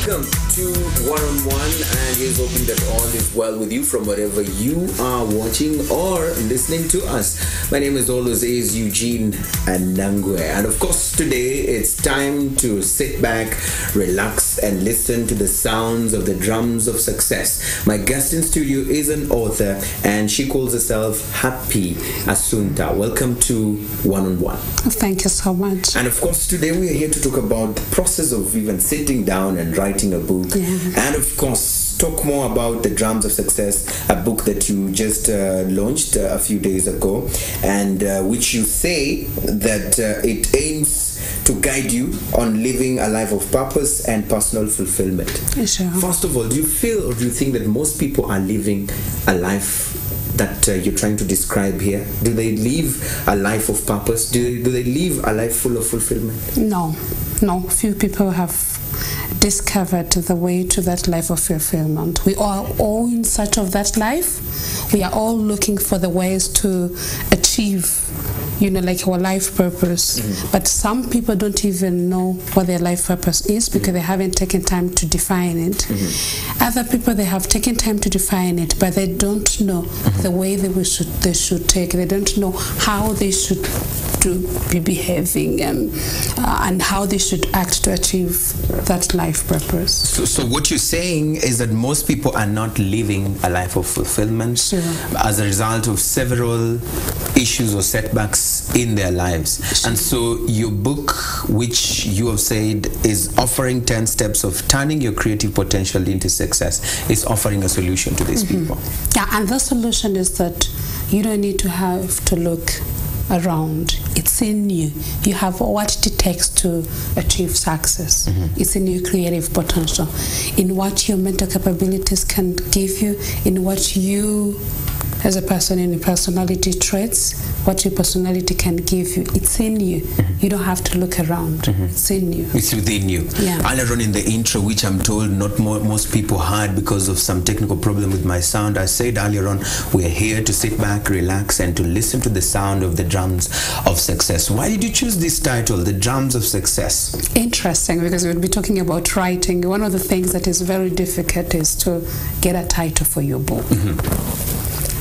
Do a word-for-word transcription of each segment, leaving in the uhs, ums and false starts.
Welcome to One on One, and here's hoping that all is well with you from wherever you are watching or listening to us. My name is always is Eugene Anangwe, and of course today it's time to sit back, relax, and listen to the sounds of the drums of success. My guest in studio is an author, and she calls herself Happy Assunta. Welcome to One on One. Thank you so much. And of course today we are here to talk about the process of even sitting down and writing a book, yeah. and of course talk more about the Drums of Success, a book that you just uh, launched uh, a few days ago, and uh, which you say that uh, it aims to guide you on living a life of purpose and personal fulfillment. Sure. First of all, do you feel or do you think that most people are living a life that uh, you're trying to describe here? Do they live a life of purpose? Do, do they live a life full of fulfillment? No, no. Few people have discovered the way to that life of fulfillment. We are all in search of that life. We are all looking for the ways to achieve, you know, like our life purpose. Mm-hmm. But some people don't even know what their life purpose is because mm-hmm. they haven't taken time to define it. Mm-hmm. Other people, they have taken time to define it, but they don't know mm-hmm. the way that we should they should take. They don't know how they should to be behaving and uh, and how they should act to achieve that life purpose. So, so what you're saying is that most people are not living a life of fulfillment sure. as a result of several issues or setbacks in their lives. Sure. And so your book, which you have said is offering ten steps of turning your creative potential into success, is offering a solution to these mm-hmm. people. Yeah, and the solution is that you don't need to have to look around. It's in you. You have what it takes to achieve success. Mm-hmm. It's in your creative potential, in what your mental capabilities can give you, in what you as a person, in your personality traits, what your personality can give you. It's in you. Mm-hmm. You don't have to look around. Mm-hmm. It's in you. It's within you. Yeah. Earlier on in the intro, which I'm told not more, most people heard because of some technical problem with my sound, I said earlier on, we're here to sit back, relax, and to listen to the sound of the drums of success. Why did you choose this title, The Drums of Success? Interesting, because we'll be talking about writing. One of the things that is very difficult is to get a title for your book. Mm-hmm.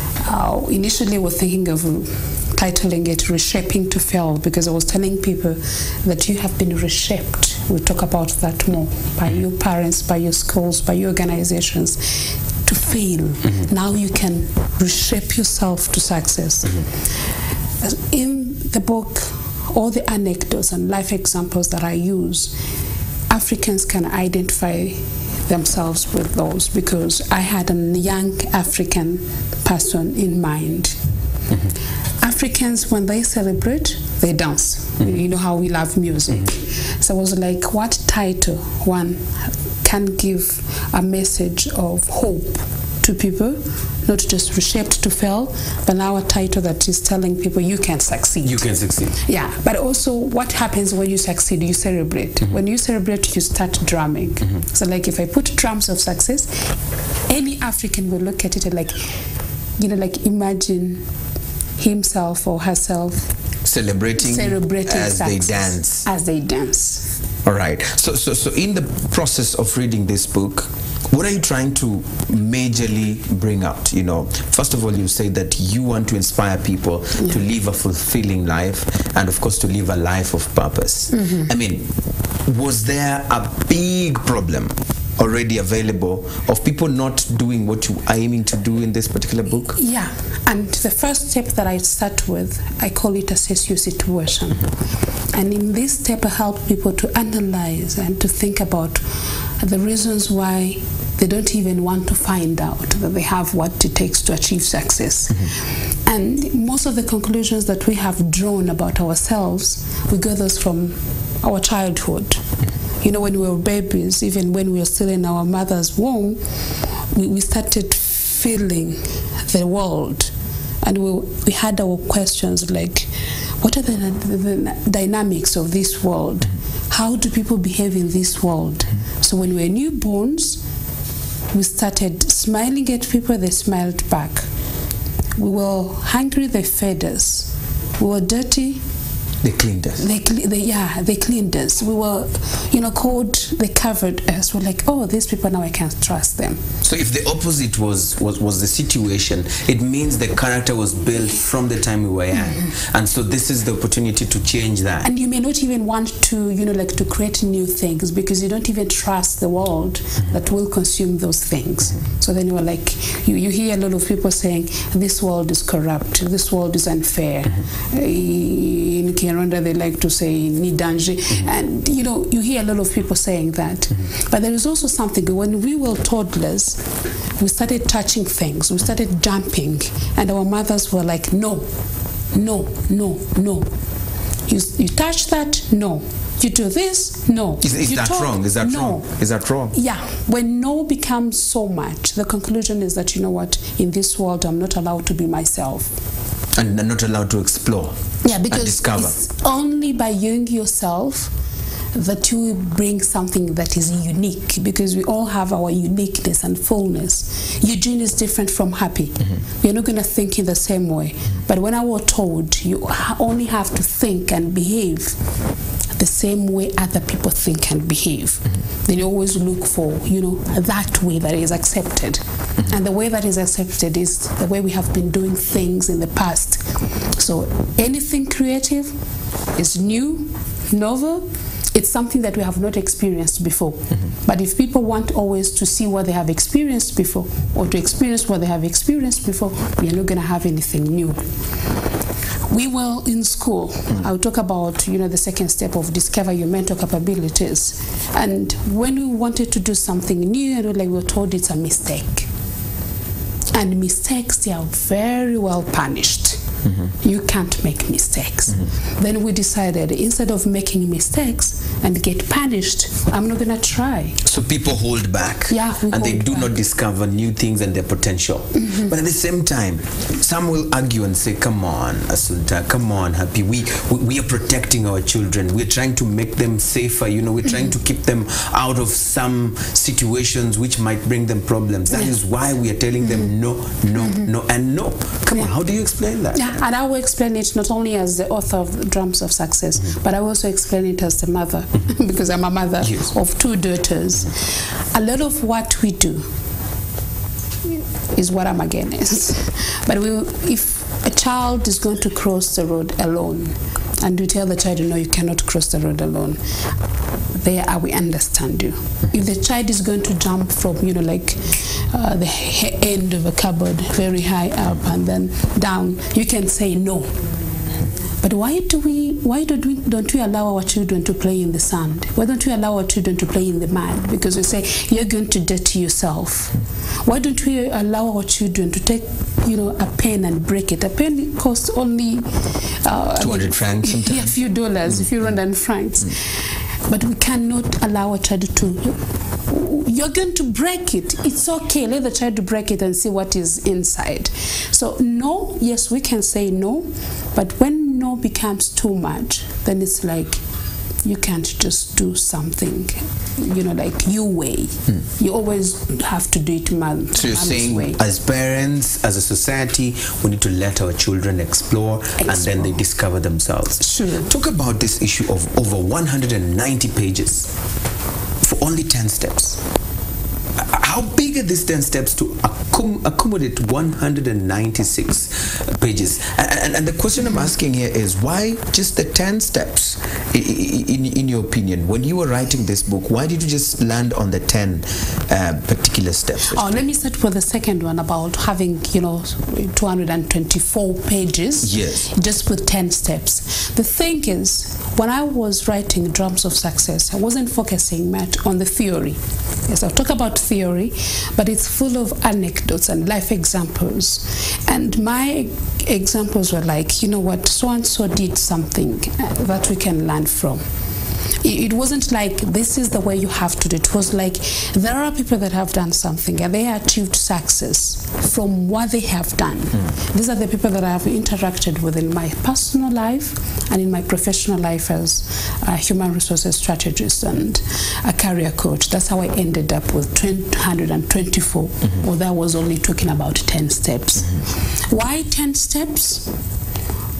Uh, initially, we're thinking of titling it Reshaping to Fail, because I was telling people that you have been reshaped. We'll talk about that more, by your parents, by your schools, by your organizations, to fail. Mm-hmm. Now you can reshape yourself to success. Mm-hmm. In the book, all the anecdotes and life examples that I use, Africans can identify themselves with those, because I had a young African person in mind. Mm-hmm. Africans, when they celebrate, they dance. Mm-hmm. You know how we love music. Mm-hmm. So I was like, what title one can give a message of hope to people, not just reshaped to fail, but now a title that is telling people you can succeed. You can succeed. Yeah, but also what happens when you succeed? You celebrate. Mm-hmm. When you celebrate, you start drumming. Mm-hmm. So like if I put drums of success, any African will look at it and like, you know, like imagine himself or herself celebrating, celebrating as success, they dance. As they dance. All right. So, so, so in the process of reading this book, what are you trying to majorly bring out? You know, first of all, you say that you want to inspire people yeah. to live a fulfilling life, and of course to live a life of purpose. Mm-hmm. I mean, was there a big problem already available of people not doing what you are aiming to do in this particular book? Yeah, and the first step that I start with, I call it assess your situation. Mm-hmm. And in this step, I help people to analyze and to think about the reasons why they don't even want to find out that they have what it takes to achieve success. Mm-hmm. And most of the conclusions that we have drawn about ourselves, we get those from our childhood. Mm-hmm. You know, when we were babies, even when we were still in our mother's womb, we, we started feeling the world. And we, we had our questions like, what are the, the, the dynamics of this world? How do people behave in this world? So when we were newborns, we started smiling at people, they smiled back. We were hungry, they fed us. We were dirty, They cleaned us. They, they, yeah, they cleaned us. We were, you know, called, they covered us. We're like, oh, these people, now I can't trust them. So if the opposite was, was, was the situation, it means the character was built from the time we were young. Mm-hmm. And so this is the opportunity to change that. And you may not even want to, you know, like to create new things because you don't even trust the world mm-hmm. that will consume those things. Mm-hmm. So then you're like, you, you hear a lot of people saying, this world is corrupt, this world is unfair. Mm-hmm. In Kinyarwanda, they like to say, ni danger. Mm-hmm. And, you know, you hear a lot of people saying that. Mm-hmm. But there is also something, when we were toddlers, we started touching things, we started jumping, and our mothers were like, no, no, no, no. You, you touch that? No. You do this? No. Is, is you that talk? wrong? Is that no. wrong? Is that wrong? Yeah. When no becomes so much, the conclusion is that, you know what, in this world, I'm not allowed to be myself. And not allowed to explore. Yeah, because and discover. It's only by you yourself that you bring something that is unique, because we all have our uniqueness and fullness. Eugene is different from Happy. Mm-hmm. We're not going to think in the same way. Mm-hmm. But when I was told you only have to think and behave the same way other people think and behave, mm-hmm. then you always look for, you know, that way that is accepted. Mm-hmm. And the way that is accepted is the way we have been doing things in the past. So anything creative is new, novel. It's something that we have not experienced before. Mm-hmm. But if people want always to see what they have experienced before, or to experience what they have experienced before, we are not going to have anything new. We were in school. Mm-hmm. I'll talk about, you know, the second step of discover your mental capabilities. And when we wanted to do something new, you know, like we were told it's a mistake. And mistakes, they are very well punished. Mm-hmm. You can't make mistakes. Mm-hmm. Then we decided, instead of making mistakes and get punished, I'm not going to try. So people hold back. Yeah, and they do back. not discover new things and their potential. Mm-hmm. But at the same time, some will argue and say, come on, Asunta, come on, Happy. We, we, we are protecting our children. We're trying to make them safer. You know, we're mm-hmm. trying to keep them out of some situations which might bring them problems. That yeah. is why we are telling them no, no, mm-hmm. no, and no. Come yeah. on, how do you explain that? Yeah, and I will explain it not only as the author of Drums of Success, mm-hmm. but I will also explain it as the mother, mm-hmm. because I'm a mother yes. of two daughters. Mm-hmm. A lot of what we do is what I'm against. But we, if a child is going to cross the road alone, and we tell the child, no, you cannot cross the road alone, there I will understand you. If the child is going to jump from, you know, like uh, the end of a cupboard very high up and then down, you can say no. But why do we, why don't we, don't we allow our children to play in the sand? Why don't we allow our children to play in the mud? Because we say, you're going to dirty yourself. Why don't we allow our children to take, you know, a pen and break it? A pen costs only uh, two hundred francs sometimes. Yeah, a few dollars, mm. a few Rwandan francs. Mm. But we cannot allow a child to, you're going to break it. It's okay, let the child break it and see what is inside. So no, yes, we can say no, but when no becomes too much, then it's like, you can't just do something, you know, like your way. Hmm. You always have to do it man. So you're saying, way. As parents, as a society, we need to let our children explore, explore. and then they discover themselves. Sure. Talk about this issue of over one hundred ninety pages for only ten steps. How big are these ten steps to accom accommodate one hundred ninety-six pages? And, and, and the question I'm asking here is, why just the ten steps, in, in, in your opinion? When you were writing this book, why did you just land on the ten uh, particular steps? Oh, let me start with the second one about having, you know, two hundred twenty-four pages. Yes. Just with ten steps. The thing is, when I was writing Drums of Success, I wasn't focusing much on the theory. Yes, I'll talk about theory, but it's full of anecdotes and life examples. And my examples were like, you know what, so-and-so did something that we can learn from. It wasn't like, this is the way you have to do it. It was like, there are people that have done something and they achieved success from what they have done. Mm. These are the people that I have interacted with in my personal life and in my professional life as a human resources strategist and a career coach. That's how I ended up with two hundred twenty-four, mm-hmm. although I was only talking about ten steps. Mm-hmm. Why ten steps?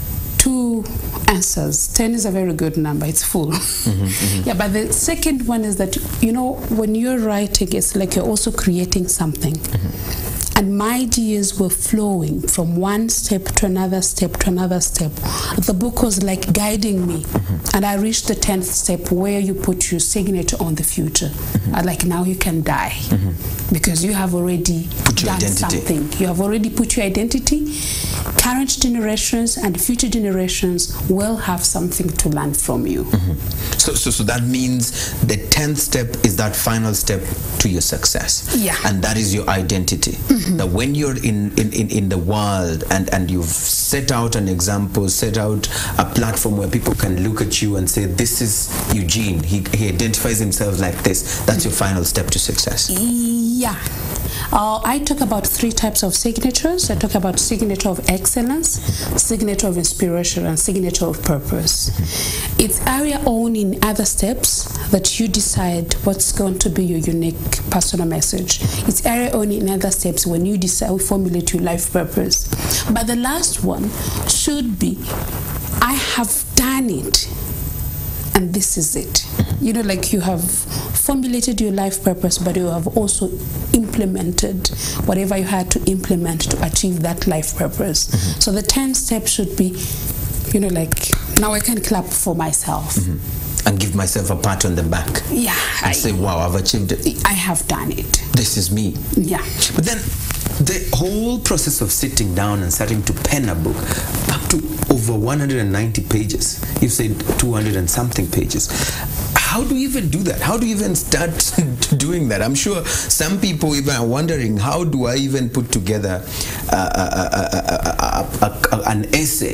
two answers. ten is a very good number. It's full. Mm-hmm, mm-hmm. Yeah, but the second one is that, you know, when you're writing, it's like you're also creating something. Mm-hmm. And my ideas were flowing from one step to another step to another step. The book was like guiding me. Mm-hmm. And I reached the tenth step where you put your signature on the future. Mm-hmm. And like, now you can die. Mm-hmm. Because you have already put your done identity. something. You have already put your identity. Current generations and future generations will have something to learn from you. Mm-hmm. So, so, so that means the tenth step is that final step to your success. Yeah. And that is your identity. Mm-hmm. That when you're in, in, in, in the world and, and you've set out an example, set out a platform where people can look at you and say, this is Eugene, he, he identifies himself like this, that's your final step to success. Yeah. Uh, I talk about three types of signatures. I talk about signature of excellence, signature of inspiration, and signature of purpose. It's area own in other steps that you decide what's going to be your unique personal message. It's area own in other steps when you decide, formulate your life purpose. But the last one should be, I have done it, and this is it. You know, like you have formulated your life purpose, but you have also implemented whatever you had to implement to achieve that life purpose. Mm-hmm. So the ten steps should be, you know, like, now I can clap for myself. Mm-hmm. And give myself a pat on the back. Yeah. And I, say, wow, I've achieved it. I have done it. This is me. Yeah. But then the whole process of sitting down and starting to pen a book, up to over one hundred ninety pages, you've said two hundred and something pages. How do you even do that? How do you even start doing that? I'm sure some people even are wondering, how do I even put together uh, uh, uh, uh, uh, uh, an essay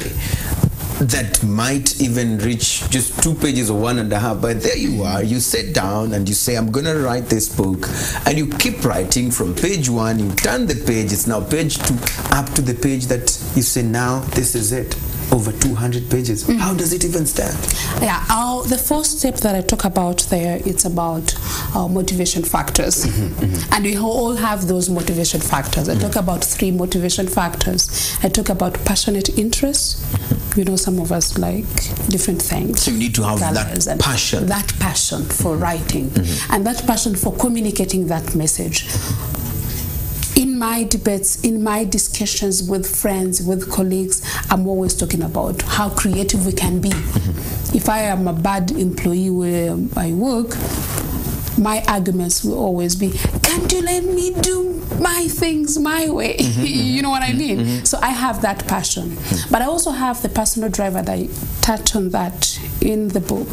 that might even reach just two pages or one and a half? But there you are, you sit down and you say, I'm gonna write this book, and you keep writing from page one, you turn the page, it's now page two, up to the page that you say, now this is it. Over two hundred pages. Mm-hmm. How does it even stand? Yeah, uh, the first step that I talk about there, it's about uh, motivation factors. Mm-hmm, mm-hmm. And we all have those motivation factors. I mm-hmm. talk about three motivation factors. I talk about passionate interest. Mm-hmm. You know, some of us like different things. So you need to have that passion. That passion for mm-hmm. writing. Mm-hmm. And that passion for communicating that message. In my debates, in my discussions with friends, with colleagues, I'm always talking about how creative we can be. Mm-hmm. If I am a bad employee where I work, my arguments will always be, can't you let me do my things my way? Mm-hmm. You know what I mean? Mm-hmm. So I have that passion. Mm-hmm. But I also have the personal drive, and I touch on that in the book.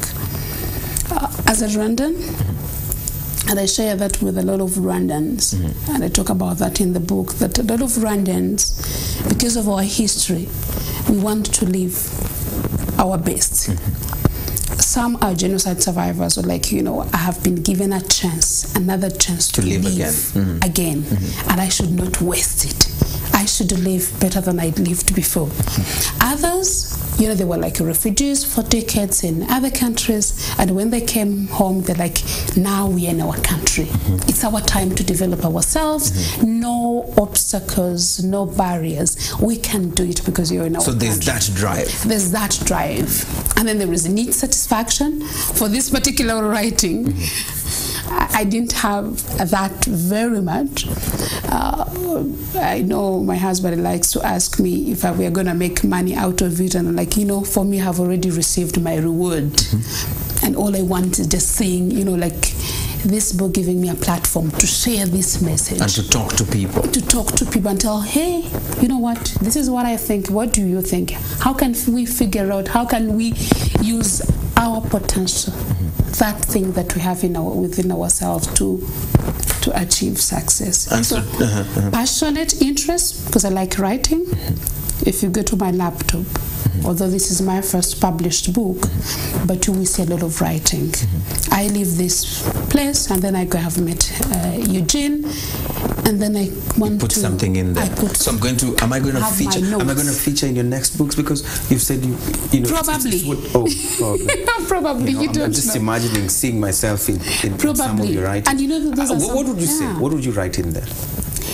Uh, as a Rwandan, mm-hmm. and I share that with a lot of Rwandans, mm-hmm. and I talk about that in the book, that a lot of Rwandans, because of our history, we want to live our best. Mm-hmm. Some are genocide survivors, or like, you know, I have been given a chance, another chance to, to live, live again, mm-hmm. again mm-hmm. and I should not waste it. I should live better than I lived before. Mm-hmm. Others, you know, they were like refugees for decades in other countries, and when they came home, they're like, now we are in our country. Mm-hmm. It's our time to develop ourselves. Mm-hmm. No obstacles, no barriers. We can do it because you're in our country. So there's country. that drive. There's that drive. And then there is need satisfaction. For this particular writing, mm-hmm. I didn't have that very much. Uh, I know my husband likes to ask me if I were going to make money out of it, and I'm like, you know, for me, I've already received my reward. Mm-hmm. And all I want is just saying, you know, like, this book giving me a platform to share this message. And to talk to people. To talk to people and tell, hey, you know what, this is what I think, what do you think? How can we figure out, how can we use our potential, mm-hmm. that thing that we have in our, within ourselves to to achieve success. And so, so uh-huh, uh-huh. passionate interest, because I like writing. Mm-hmm. If you go to my laptop, mm-hmm. although this is my first published book, mm-hmm. but you will see a lot of writing. Mm-hmm. I leave this place, and then I go have met uh, Eugene, and then I want you put to put something in there. So I'm going to. Am I going to feature? Am I going to feature in your next books? Because you've said you. You know. Probably. It's, it's what, oh, probably. probably. You, know, you I'm, don't I'm just know. imagining seeing myself in, in, in some of your writing. And you know, those uh, are what, some, what would you yeah. say? What would you write in there?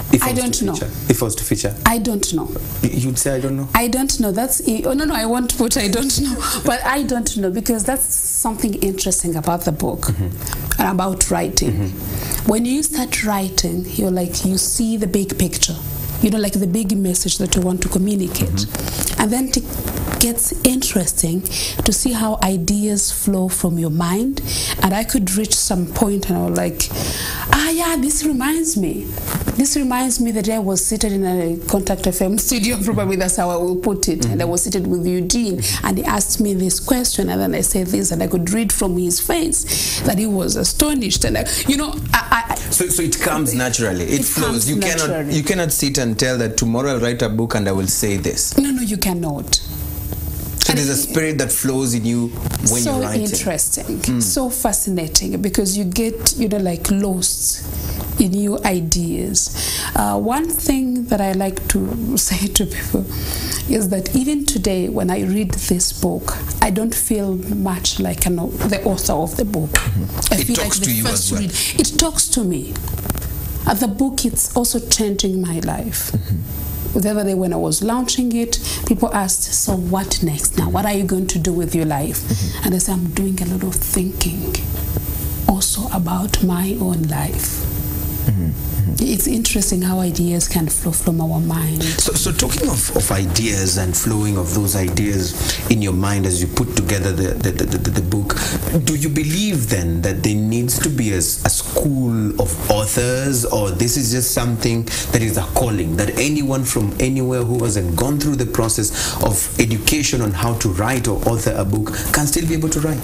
If I was don't to know. feature, if I was to feature, I don't know. You'd say I don't know. I don't know. That's oh no no. I won't put I don't know, but I don't know because that's something interesting about the book mm-hmm. and about writing. Mm-hmm. When you start writing, you're like you see the big picture. You know, like the big message that you want to communicate, mm-hmm. and then it gets interesting to see how ideas flow from your mind. And I could reach some point, and I was like, ah, yeah, this reminds me. This reminds me that I was seated in a Contact F M studio, probably that's how I will put it, mm-hmm. and I was seated with Eugene, mm-hmm. and he asked me this question, and then I said this, and I could read from his face that he was astonished, and I, you know, I, I, so so it comes naturally. It, it flows. You naturally. cannot you cannot sit and tell that tomorrow I'll write a book and I will say this. No, no, you cannot. So there's a spirit that flows in you when so you're writing. So interesting, mm. so fascinating, because you get, you know, like lost in new ideas. Uh, one thing that I like to say to people is that even today, when I read this book, I don't feel much like an, the author of the book. Mm-hmm. I it feel talks like to the you first as well. Read. It talks to me. Uh, the book, it's also changing my life. Mm-hmm. The other day when I was launching it, people asked, so what next now? What are you going to do with your life? Mm-hmm. And I said, I'm doing a lot of thinking also about my own life. Mm-hmm. Mm-hmm. It's interesting how ideas can flow from our mind. So, so talking of, of ideas and flowing of those ideas in your mind as you put together the, the, the, the, the book, do you believe then that there needs to be a, a school of authors, or this is just something that is a calling, that anyone from anywhere who hasn't gone through the process of education on how to write or author a book can still be able to write?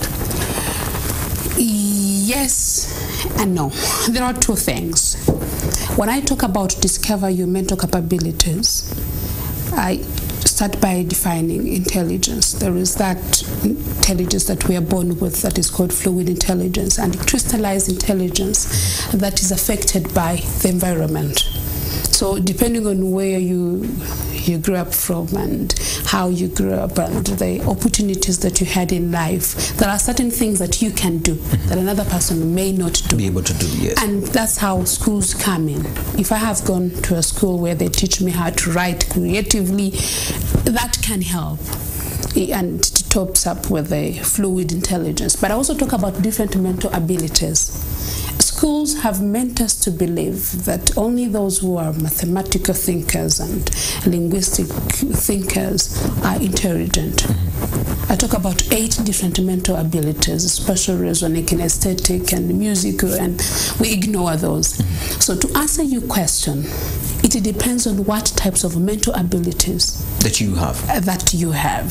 Yes and no. There are two things. When I talk about discover your mental capabilities, I start by defining intelligence. There is that intelligence that we are born with that is called fluid intelligence, and crystallized intelligence that is affected by the environment. So depending on where you you grew up from and how you grew up and the opportunities that you had in life, there are certain things that you can do mm-hmm. that another person may not do. Be able to do, yes. And that's how schools come in. If I have gone to a school where they teach me how to write creatively, that can help. And it tops up with the fluid intelligence. But I also talk about different mental abilities. Schools have meant us to believe that only those who are mathematical thinkers and linguistic thinkers are intelligent. Mm-hmm. I talk about eight different mental abilities: spatial reasoning, kinesthetic, and musical, and we ignore those. Mm-hmm. So to answer your question, it depends on what types of mental abilities that you have. Uh, that you have.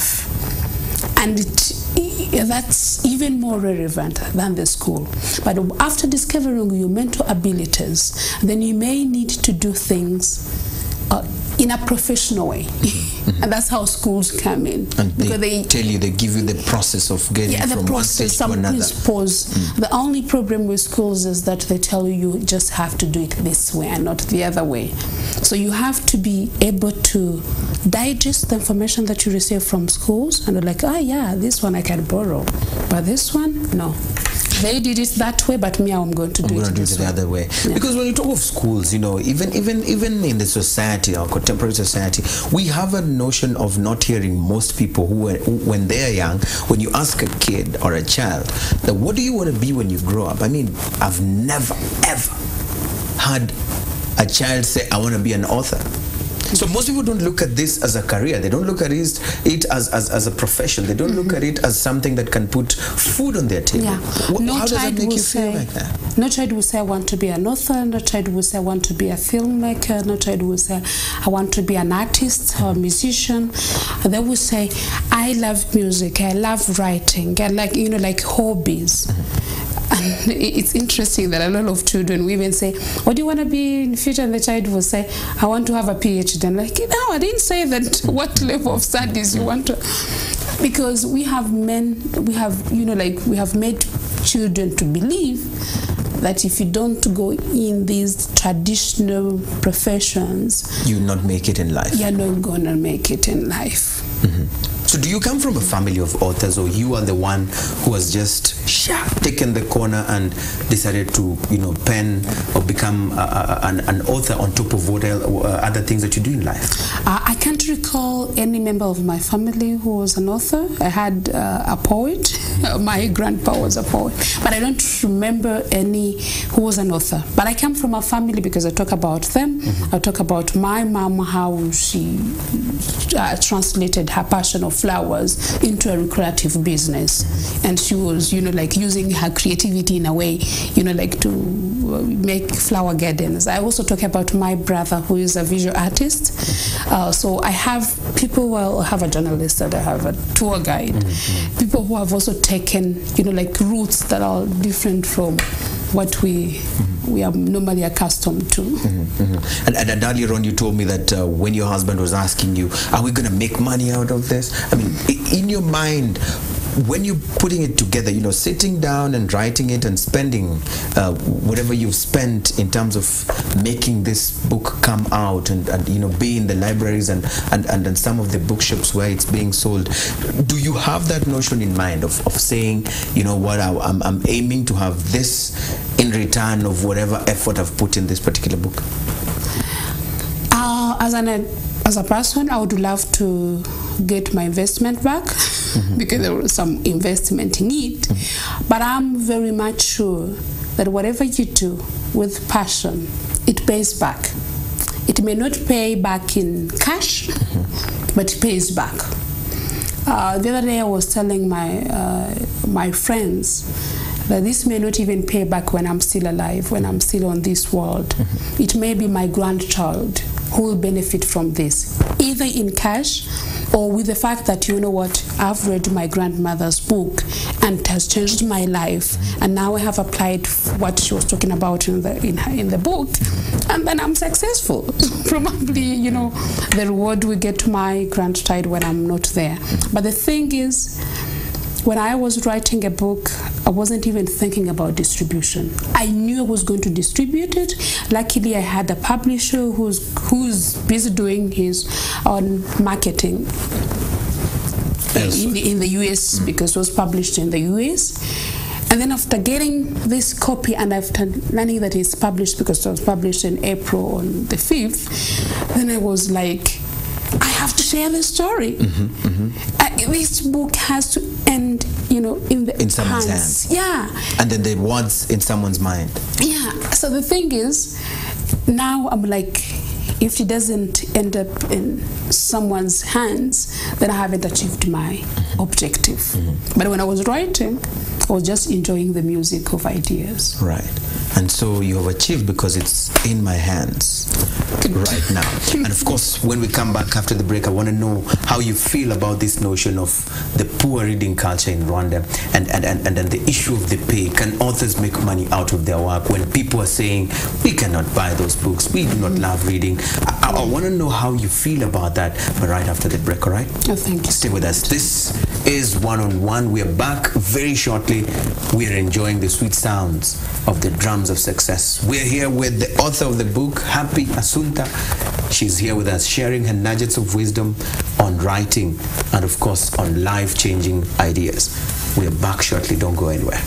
And it, that's even more relevant than the school. But after discovering your mental abilities, then you may need to do things uh, in a professional way. Mm-hmm. And that's how schools come in. And they, because they tell you, they give you the process of getting yeah, from process, one stage some to another. Principles. Mm. The only problem with schools is that they tell you you just have to do it this way and not the other way. So you have to be able to digest the information that you receive from schools, and you're like, oh yeah, this one I can borrow, but this one, no. They did it that way, but me, I'm going to do I'm it, going to do it the other way. Yeah. Because when you talk of schools, you know, even even even in the society, our contemporary society, we have a notion of not hearing most people who, who, when they're young, when you ask a kid or a child, that what do you want to be when you grow up? I mean, I've never, ever had a child say, I want to be an author. So most people don't look at this as a career. They don't look at it, it as, as, as a profession. They don't mm-hmm. look at it as something that can put food on their table. Yeah. What, no how does that make you say, feel like that? No child will say, I want to be an author. No child will say, I want to be a filmmaker. No child will say, I want to be an artist or a musician. They will say, I love music. I love writing. I like, you know, like hobbies. Mm-hmm. And it's interesting that a lot of children will even say, what do you want to be in the future? And the child will say, I want to have a PhD. And like, no, I didn't say that. What level of studies you want to... Because we have men, we have, you know, like we have made children to believe that if you don't go in these traditional professions, you not make it in life. You're not going to make it in life. Mm-hmm. So do you come from a family of authors, or you are the one who has just taken the corner and decided to, you know, pen or become a, a, an, an author on top of what else, uh, other things that you do in life? Uh, I can't recall any member of my family who was an author. I had uh, a poet. My grandpa was a poet. But I don't remember any who was an author. But I come from a family because I talk about them. Mm-hmm. I talk about my mom, how she uh, translated her passion of flowers into a recreative business. Mm-hmm. And she was, you know, like using her creativity in a way, you know, like to make flower gardens. I also talk about my brother, who is a visual artist. Uh, so I have people, well, I have a journalist, and I have a tour guide. Mm-hmm. People who have also taken, you know, like routes that are different from what we mm-hmm. we are normally accustomed to. Mm-hmm. Mm-hmm. And, and, and earlier on you told me that uh, when your husband was asking you, are we going to make money out of this? I mean, in your mind, when you're putting it together, you know, sitting down and writing it and spending uh, whatever you've spent in terms of making this book come out and, and you know, be in the libraries and, and, and, and some of the bookshops where it's being sold, do you have that notion in mind of, of saying, you know what, I, I'm, I'm aiming to have this in return of whatever effort I've put in this particular book? Uh, as an as a person, I would love to get my investment back. Mm-hmm. Because there was some investment in it. Mm-hmm. But I'm very much sure that whatever you do with passion, it pays back. It may not pay back in cash, mm-hmm. but it pays back. Uh, the other day I was telling my, uh, my friends that this may not even pay back when I'm still alive, when I'm still on this world. Mm-hmm. It may be my grandchild who will benefit from this, either in cash or with the fact that, you know what, I've read my grandmother's book and it has changed my life, and now I have applied what she was talking about in the in, in the book, and then I'm successful. Probably, you know, the reward will get to my grandchild when I'm not there. But the thing is, when I was writing a book, I wasn't even thinking about distribution. I knew I was going to distribute it. Luckily, I had a publisher who's who's busy doing his own marketing yes. in, in the U S mm. because it was published in the U S. And then after getting this copy and after learning that it's published, because it was published in April on the fifth, then I was like, I have to share the story. Mm-hmm, mm-hmm. Uh, this book has to end, you know, in the in someone's hands. hands. Yeah. And then the words in someone's mind. Yeah. So the thing is, now I'm like, if it doesn't end up in someone's hands, then I haven't achieved my mm-hmm. objective. Mm-hmm. But when I was writing, I was just enjoying the music of ideas. Right. And so you have achieved because it's in my hands right now. And of course, when we come back after the break, I want to know how you feel about this notion of the poor reading culture in Rwanda and, and, and, and, and the issue of the pay. Can authors make money out of their work when people are saying, we cannot buy those books, we do not love reading? I, I want to know how you feel about that, but right after the break, all right? Oh, thank you. Stay with us. This is One on One. We are back very shortly. We are enjoying the sweet sounds of the drums of success. We're here with the author of the book, Happy Asunta. She's here with us sharing her nuggets of wisdom on writing and of course on life-changing ideas. We're back shortly. Don't go anywhere.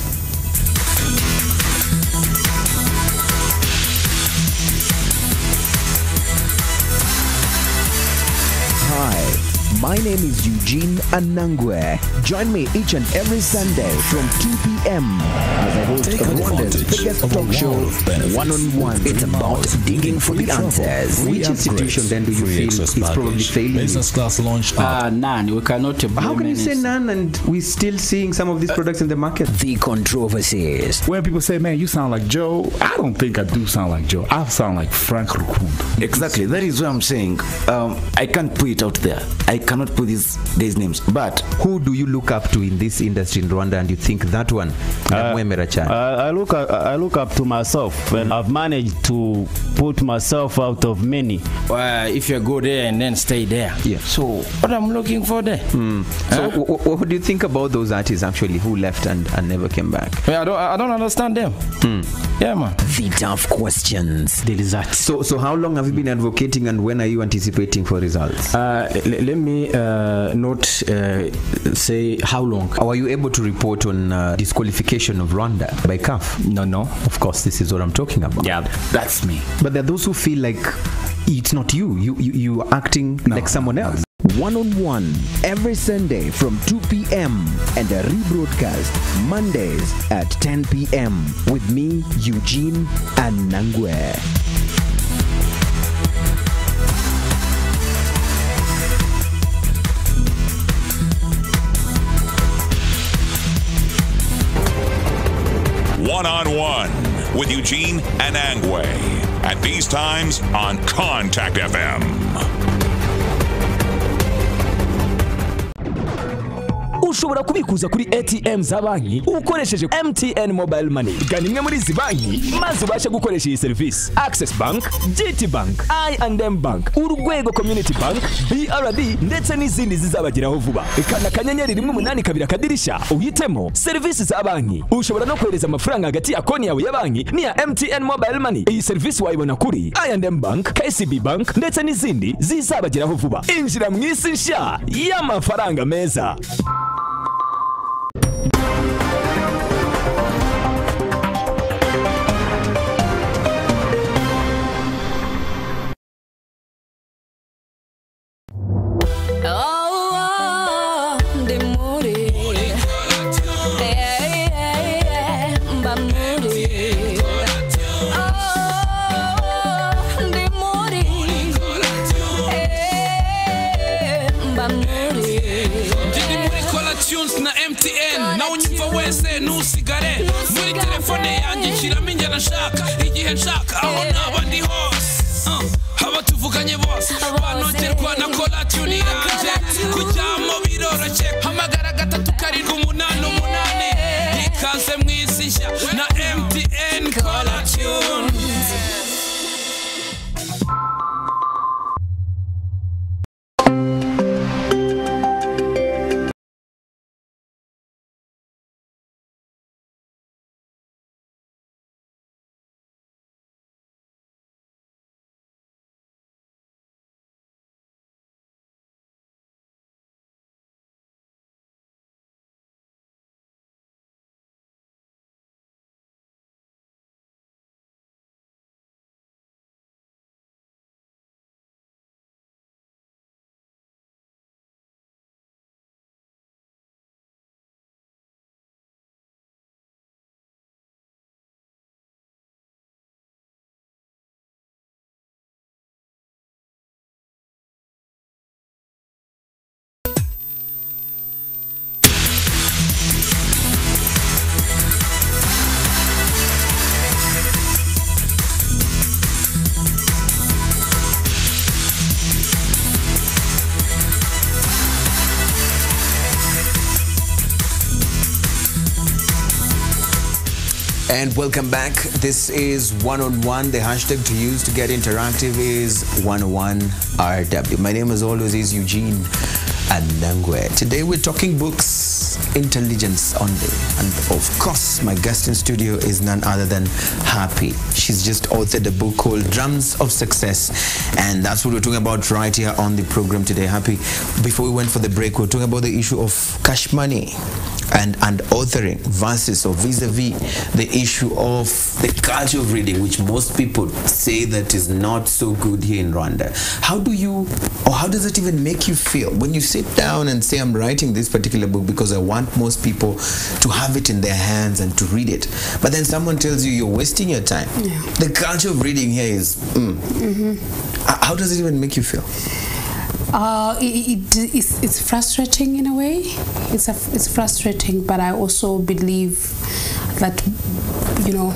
Hi, my name is Eugene Anangwe. Join me each and every Sunday from two p m as I host Rwanda's biggest talk show, One on One. It's about digging for the answers. Which institution then do you feel is probably failing? Business class launch. Uh, none. We cannot. How can you say none and we're still seeing some of these products in the market? The controversies. When people say, man, you sound like Joe, I don't think I do sound like Joe. I sound like Frank Rukundu. Exactly. That is what I'm saying. Um, I can't put it out there. I cannot put these days' names. But who do you look up to in this industry in Rwanda and you think that one? Uh, I look at, I look up to myself, and I've managed to put myself out of many. Uh, if you go there and then stay there, yeah. So what I'm looking for there. Hmm. So huh? w- what do you think about those artists actually who left and, and never came back? Yeah, I don't I don't understand them. Hmm. Yeah, man. The tough questions. The results. So, so how long have you been advocating, and when are you anticipating for results? Uh, l- let me uh, not uh, say how long. Or are you able to report on uh, disqualification of Rwanda by C A F? No, no. Of course, this is what I'm talking about. Yeah, that's me. But there are those who feel like it's not you. You you you are acting No. like someone else. One-on-one every Sunday from two p.m. and a rebroadcast Mondays at ten p.m. with me, Eugene Anangwe. One-on-one with Eugene Anangwe. At these times on Contact F M. ushobora kubikuza kuri A T M za banki ukoresheje M T N Mobile Money. Gana imwe muri izi banki maze ubashe gukoresha iyi service. Access Bank, G T Bank, I and M Bank, Urugwego Community Bank, B R D ndetse n'izindi zizabageraho vuba. Kana kanyenyeri rimwe umunani kabiri akadirisha uhitemo service za banki. Ushobora no kohereza amafaranga hagati ya konti yawe ya banki n'iya M T N Mobile Money. Iyi service wayibona kuri I and M Bank, K C B Bank ndetse n'izindi zizabageraho vuba. Injira mu isi nshya y'amafaranga meza. na M T N nawe unyumva wese ntusigare muri telefone yanjye nshyiramo ingena nshaka igihe nshaka aho naba ndi hose aba tuvuganye bose banogerwa na kola tune yanjye kujyamo biroroshye hamagara gatatu karindwi umunani umunani ikaze mu isi nshya na M T N kola tune. And welcome back. This is one-on-one. The hashtag to use to get interactive is one oh one R W. My name as always is Eugene Anangwe. Today we're talking books, intelligence only. And of course, my guest in studio is none other than Happy. She's just authored a book called Drums of Success. And that's what we're talking about right here on the program today. Happy, before we went for the break, we we're talking about the issue of cash money and, and authoring versus or vis-a-vis the issue of the culture of reading, which most people say that is not so good here in Rwanda. How do you, or how does it even make you feel when you sit down and say, I'm writing this particular book because I want most people to have it in their hands and to read it, but then someone tells you you're wasting your time? Yeah. The culture of reading here is, mm. mm-hmm. How does it even make you feel? Uh, it, it, it's, it's frustrating in a way. It's a, it's frustrating, but I also believe that, you know,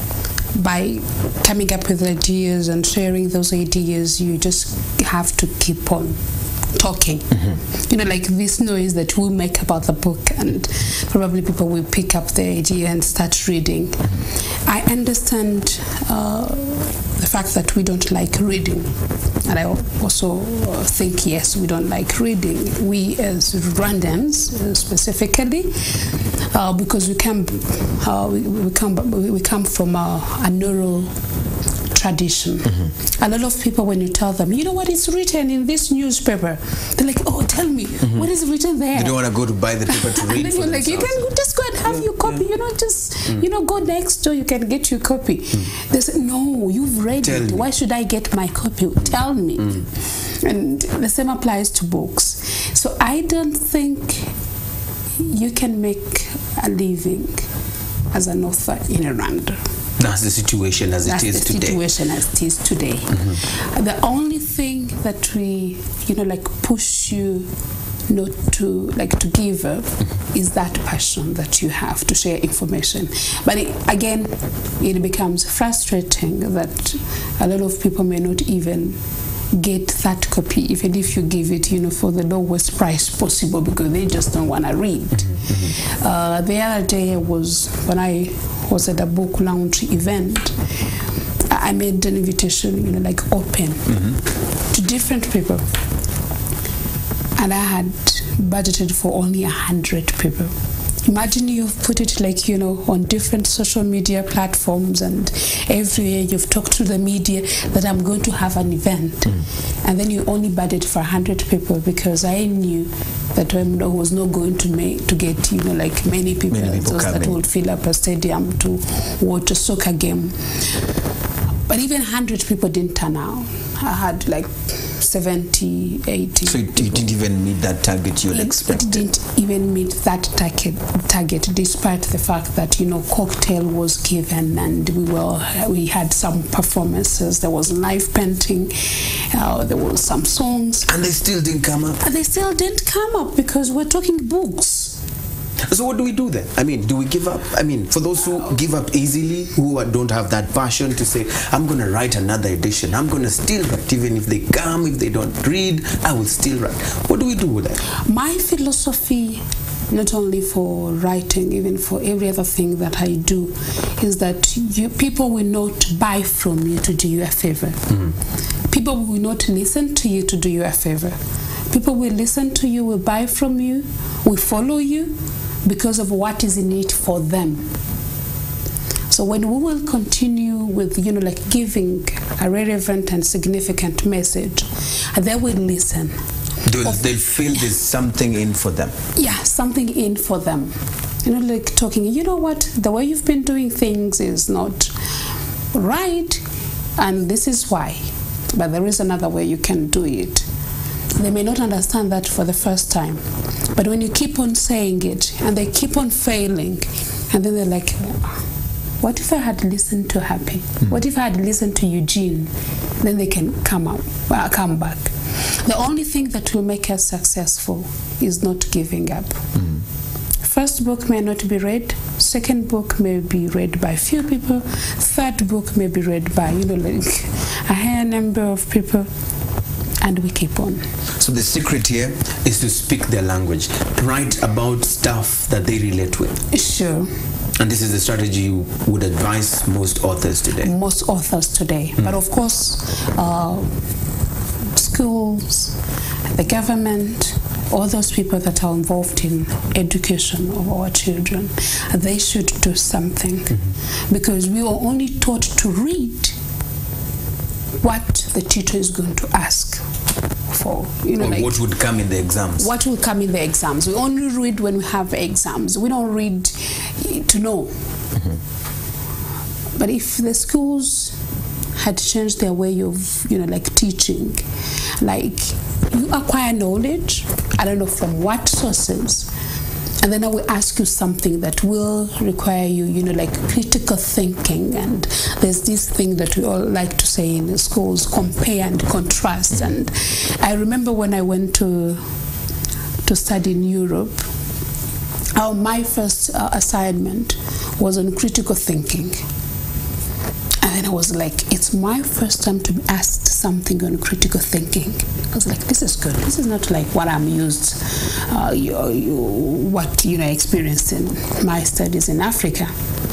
by coming up with ideas and sharing those ideas, you just have to keep on talking. Mm-hmm. You know, like this noise that we make about the book, and probably people will pick up the idea and start reading. Mm-hmm. I understand uh, the fact that we don't like reading. And I also think, yes, we don't like reading. We as Rwandans, uh, specifically, uh, because we come, uh, we, we come, we come from a, an oral tradition. Mm-hmm. A lot of people, when you tell them, you know what is written in this newspaper, they're like, oh, tell me, mm-hmm. what is written there? They don't want to go to buy the paper to read. And then you're like, you can just go and have yeah, your copy. Yeah. You know, just mm. you know, go next door. You can get your copy. Mm. They say, no, you've read tell it. Me. Why should I get my copy? Mm. Tell me. Mm. And the same applies to books. So I don't think you can make a living as an author in Rwanda. That's the situation as That's it is the today. situation as it is today. Mm-hmm. The only thing that we, you know, like push you not to, like to give up mm-hmm. is that passion that you have to share information. But it, again, it becomes frustrating that a lot of people may not even get that copy, even if you give it, you know, for the lowest price possible, because they just don't want to read. Mm-hmm. Uh, the other day was when I was at a book launch event. I made an invitation, you know, like open mm-hmm. to different people, and I had budgeted for only a hundred people. Imagine you've put it like, you know, on different social media platforms, and everywhere you've talked to the media that I'm going to have an event. Mm. And then you only budget for one hundred people, because I knew that I was not going to make to get, you know, like many people, many people those that would fill up a stadium to watch a soccer game. But even one hundred people didn't turn out. I had like seventy, eighty. So you didn't even meet that target you had expected? It didn't even meet that target, target, despite the fact that, you know, cocktail was given, and we were we had some performances. There was live painting, uh, there was some songs. And they still didn't come up? And they still didn't come up because we're talking books. So what do we do then? I mean, do we give up? I mean, for those who give up easily, who don't have that passion to say, I'm going to write another edition, I'm going to still write, even if they come, if they don't read, I will still write. What do we do with that? My philosophy, not only for writing, even for every other thing that I do, is that you, people will not buy from you to do you a favor. Mm-hmm. People will not listen to you to do you a favor. People will listen to you, will buy from you, will follow you, because of what is in it for them. So when we will continue with, you know, like giving a relevant and significant message, they will listen. They'll, they'll feel there's something in for them. Yeah, something in for them. You know, like talking, you know what, the way you've been doing things is not right, and this is why. But there is another way you can do it. They may not understand that for the first time, but when you keep on saying it and they keep on failing, and then they're like, what if I had listened to Happy? Mm. What if I had listened to Eugene? Then they can come up, uh, come back. The only thing that will make us successful is not giving up. Mm. First book may not be read, second book may be read by few people, third book may be read by, you know, like a higher number of people. And we keep on. So the secret here is to speak their language. Write about stuff that they relate with. Sure. And this is the strategy you would advise most authors today? Most authors today. Mm. But of course, uh, schools, the government, all those people that are involved in education of our children, they should do something. Mm-hmm. Because we were only taught to read what the teacher is going to ask for, you know, or like what would come in the exams. What will come in the exams? We only read when we have exams. We don't read to know. Mm-hmm. But if the schools had changed their way of, you know, like teaching, like you acquire knowledge, I don't know from what sources, and then I will ask you something that will require you, you know, like critical thinking. And there's this thing that we all like to say in the schools, compare and contrast. And I remember when I went to to study in Europe, uh, my first uh, assignment was on critical thinking. And I was like, it's my first time to be asked something on critical thinking. I was like, this is good. This is not like what I'm used, uh, you, you, what you know, experienced in my studies in Africa.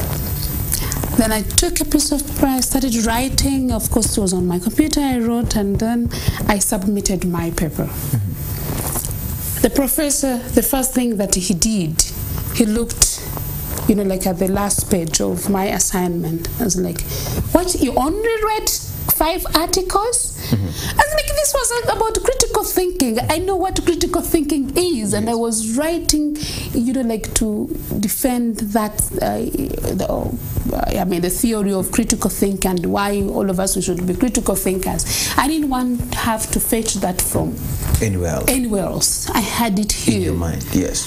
Then I took a piece of paper, I started writing. Of course, it was on my computer, I wrote, and then I submitted my paper. Mm-hmm. The professor, the first thing that he did, he looked, you know, like at the last page of my assignment. I was like, what, you only read five articles? Mm-hmm. I was like, this was about critical thinking. I know what critical thinking is, yes. And I was writing, you know, like to defend that, uh, the, I mean, the theory of critical thinking and why all of us should be critical thinkers. I didn't want to have to fetch that from anywhere else. Anywhere else. I had it here. In your mind, yes.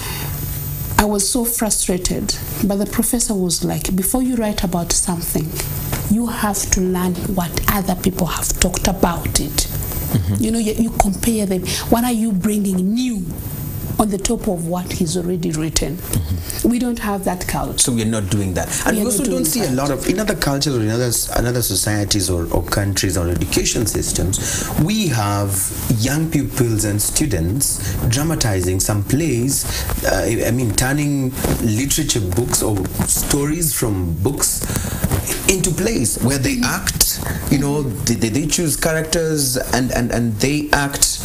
I was so frustrated, but the professor was like, before you write about something, you have to learn what other people have talked about it. Mm-hmm. You know, you, you compare them. What are you bringing new on the top of what he's already written? Mm-hmm. We don't have that culture. So we're not doing that. And we, we also don't see that. A lot of, in other cultures or in other, another societies or, or countries or education systems, we have young pupils and students dramatizing some plays, uh, I mean, turning literature books or stories from books into plays where they act, you know, they, they choose characters and, and, and they act,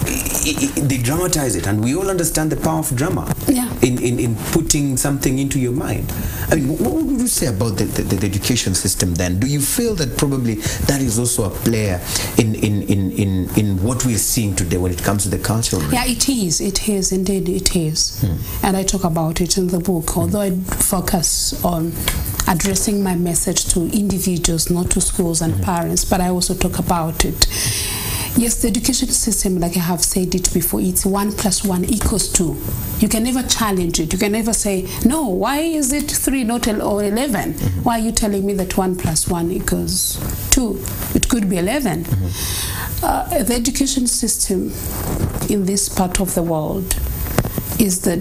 they dramatize it, and we all understand the power of drama yeah. in, in, in putting something into your mind. I mean, what would you say about the, the, the education system then? Do you feel that probably that is also a player in, in, in, in, in what we are seeing today when it comes to the cultural? Yeah, it is. It is. Indeed, it is. Hmm. And I talk about it in the book, although hmm. I focus on addressing my message to individuals, not to schools and hmm. parents, but I also talk about it. Yes, the education system, like I have said it before, it's one plus one equals two. You can never challenge it. You can never say, no, why is it three, not or eleven? Mm-hmm. Why are you telling me that one plus one equals two? It could be eleven. Mm-hmm. uh, the education system in this part of the world is that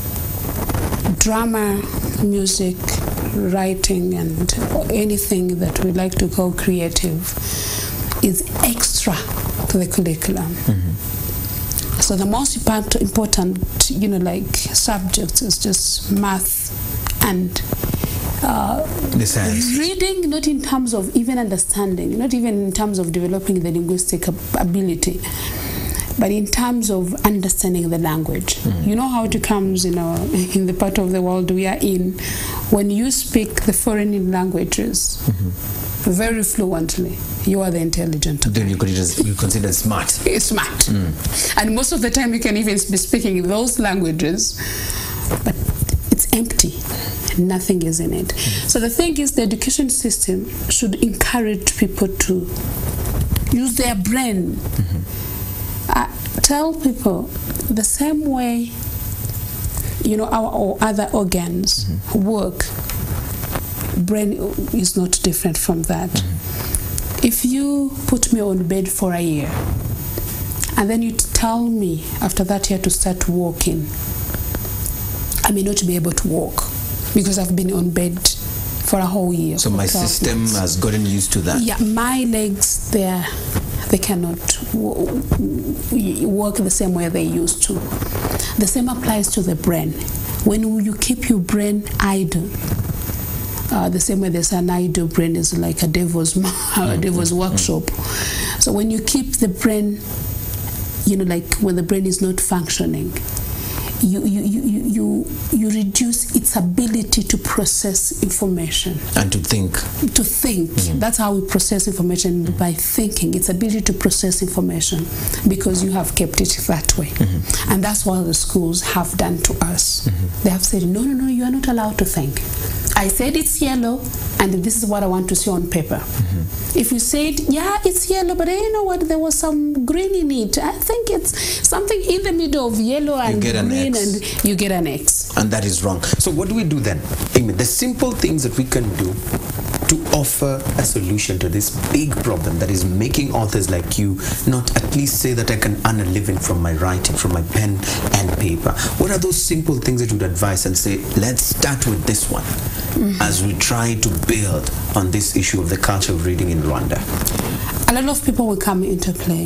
drama, music, writing, and anything that we like to call creative is extra to the curriculum. Mm-hmm. So the most important, you know, like subjects is just math and uh, the science. Reading, not in terms of even understanding, not even in terms of developing the linguistic ability, but in terms of understanding the language. Mm-hmm. You know how it comes in our in the part of the world we are in, when you speak the foreign languages. Mm-hmm. Very fluently, you are the intelligent. Then you consider, you consider smart. Smart. Mm. And most of the time you can even be speaking those languages, but it's empty. Nothing is in it. Mm. So the thing is, the education system should encourage people to use their brain. Mm-hmm. uh, tell people the same way, you know, our or other organs mm-hmm. work. Brain is not different from that. Mm-hmm. If you put me on bed for a year and then you tell me after that year to start walking, I may not be able to walk because I've been on bed for a whole year. So my system months. has gotten used to that. Yeah, my legs, they're, they cannot w- work the same way they used to. The same applies to the brain. When you keep your brain idle, Uh, the same way there's an idle brain is like a devil's a devil's mm-hmm. workshop. So when you keep the brain, you know, like when the brain is not functioning, you you you you, you reduce its ability to process information and to think. To think. Mm-hmm. That's how we process information, mm-hmm. by thinking. Its ability to process information, because you have kept it that way. Mm-hmm. And that's what the schools have done to us. Mm-hmm. They have said, no, no, no, you are not allowed to think. I said it's yellow, and this is what I want to see on paper. Mm-hmm. If you said, yeah, it's yellow, but you know what, there was some green in it. I think it's something in the middle of yellow and green in and you get an X. And that is wrong. So what do we do then? I mean, the simple things that we can do to offer a solution to this big problem that is making authors like you not at least say that I can earn a living from my writing, from my pen and paper. What are those simple things that you would advise and say, let's start with this one mm-hmm. as we try to build on this issue of the culture of reading in Rwanda? A lot of people will come into play.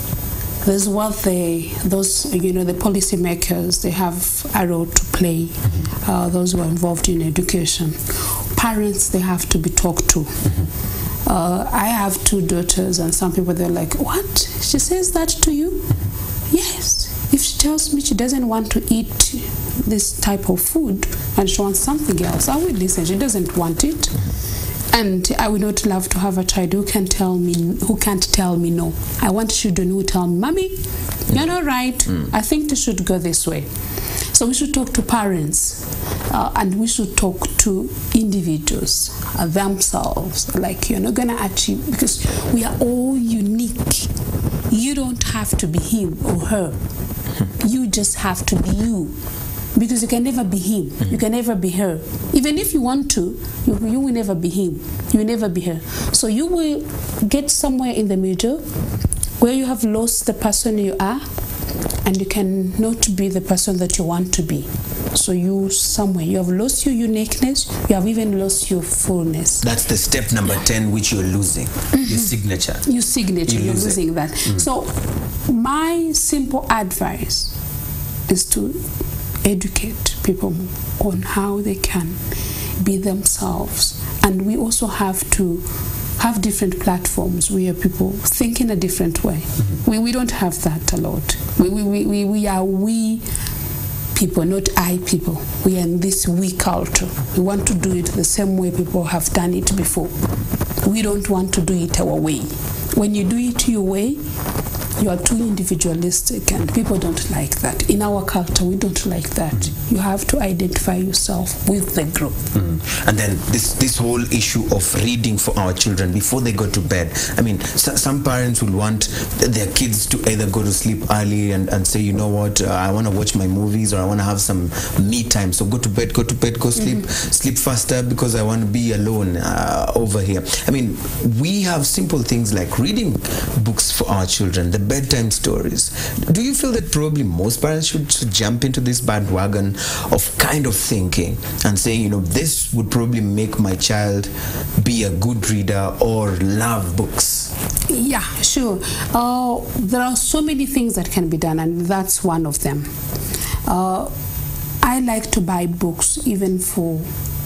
There's what they, those, you know, the policymakers, they have a role to play. Mm-hmm. Uh, those who are involved in education. Parents, they have to be talked to. Mm-hmm. uh, I have two daughters, and some people, they're like, what? She says that to you? Mm-hmm. Yes. If she tells me she doesn't want to eat this type of food and she wants something else, I will listen. She doesn't want it. Mm-hmm. And I would not love to have a child who can tell me, who can't tell me no. I want children who tell me, Mommy, you're not right. Mm. I think they should go this way. So we should talk to parents, uh, and we should talk to individuals uh, themselves. Like, you're not gonna achieve, because we are all unique. You don't have to be him or her. You just have to be you. Because you can never be him, mm-hmm. you can never be her. Even if you want to, you, you will never be him, you will never be her. So you will get somewhere in the middle where you have lost the person you are and you cannot be the person that you want to be. So you somewhere, you have lost your uniqueness, you have even lost your fullness. That's the step number ten, which you're losing, mm-hmm. your signature. Your signature, you you're lose losing it. that. Mm-hmm. So my simple advice is to educate people on how they can be themselves. And we also have to have different platforms where people think in a different way. Mm-hmm. We, we don't have that a lot. We, we, we, we are we people, not I people. We are in this we culture. We want to do it the same way people have done it before. We don't want to do it our way. When you do it your way, you are too individualistic, and people don't like that. In our culture, we don't like that. Mm-hmm. You have to identify yourself with the group. Mm-hmm. And then this this whole issue of reading for our children before they go to bed. I mean, so, some parents will want their kids to either go to sleep early and, and say, you know what, uh, I want to watch my movies, or I want to have some me time. So go to bed, go to bed, go sleep, mm-hmm. sleep faster because I want to be alone uh, over here. I mean, we have simple things like reading books for our children, the bedtime stories. Do you feel that probably most parents should, should jump into this bandwagon of kind of thinking and saying, you know, this would probably make my child be a good reader or love books? Yeah, sure. Uh, there are so many things that can be done, and that's one of them. Uh, I like to buy books even for,